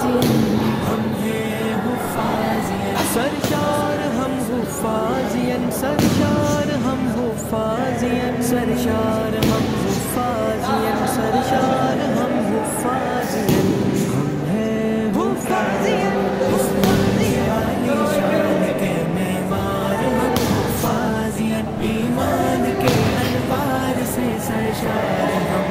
हम हैं हुफ़ाज़ियन, सरशार हम हुफ़ाज़ियन, सरशार हम हुफ़ाज़ियन, सरशार हम हुफ़ाज़ियन, सरशार हम हुफ़ाज़ियन, हम हैं हुफ़ाज़ियन, आलीशान के मेवार हम हुफ़ाज़ियन, ईमान के अनवार से सरशार हम